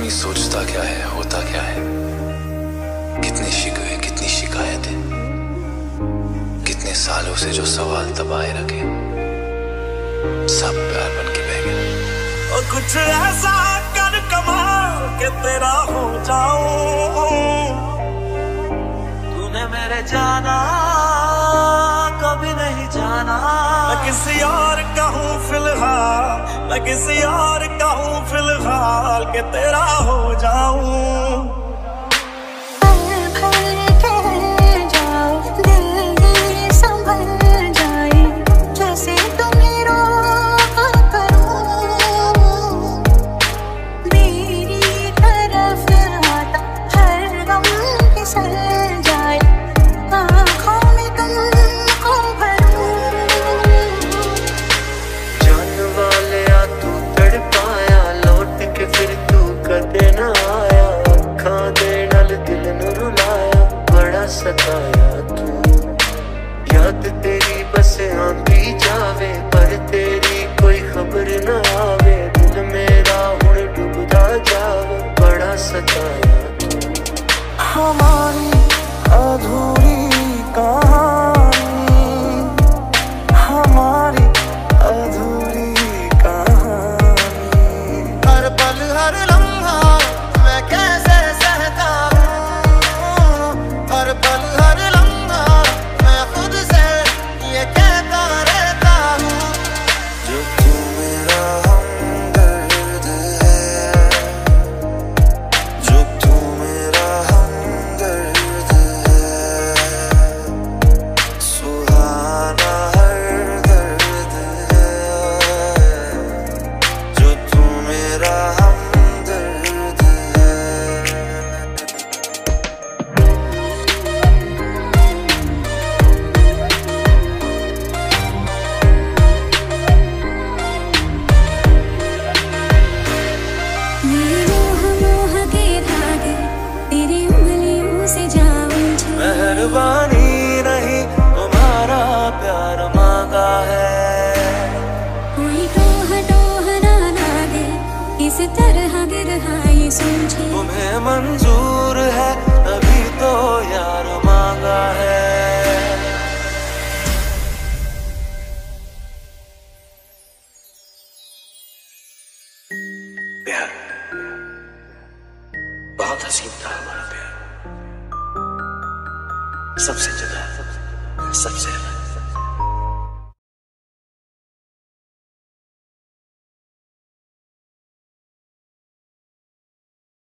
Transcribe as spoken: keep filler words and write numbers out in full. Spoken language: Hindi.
आदमी सोचता क्या है, होता क्या है, कितने शिकवे, कितनी शिकायतें, कितने सालों से जो सवाल दबाए रखे, सब प्यार बन के बह गए। और कुछ ऐसा कर कमाल के तेरा हो जाऊं, तूने मेरे जाना कभी नहीं जाना। मैं किसी और का हूँ फिलहाल, मैं किसी और का हूँ फिलहाल के तेरा हो जाऊं। सताया तू, याद तेरी बस आंदी जावे, पर तेरी कोई खबर न आवे। दिल मेरा हुण डूबदा जावे, बड़ा सताया तू। हमारी अधूरी कहानी, हमारी अधूरी कहानी। हर पल हर लम्हा मैं कैसे सहता हूँ, हर पल हर लम्हा मैं खुद से ये कहता रहता हूँ। जो तू मेरा हमदर्द है, जो तू मेरा हमदर्द है, सुहाना हर दर्द है, जो तू मेरा हमदर्द है। मेहरबानी नहीं तुम्हारा प्यार मांगा है, कोई टोह टोह ना लागे, इस तरह गिरहाई समझे। तुम्हें मंजूर है तभी तो यार मांगा है। प्यार बहुत हसीन था हमारा प्यार, सबसे जुदा, सबसे अलग।